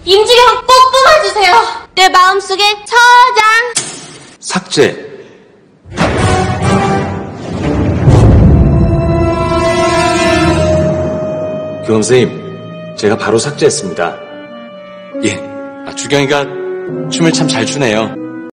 임주경 꼭 뽑아주세요. 내 마음속에 저장. 삭제. 교감 선생님, 제가 바로 삭제했습니다. 예, 주경이가 춤을 참 잘 추네요.